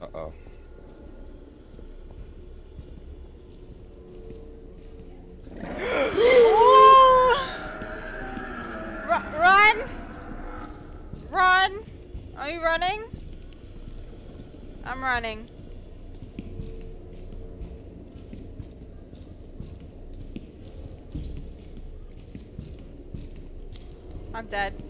Uh-oh. Run! Run! Are you running? I'm running. I'm dead.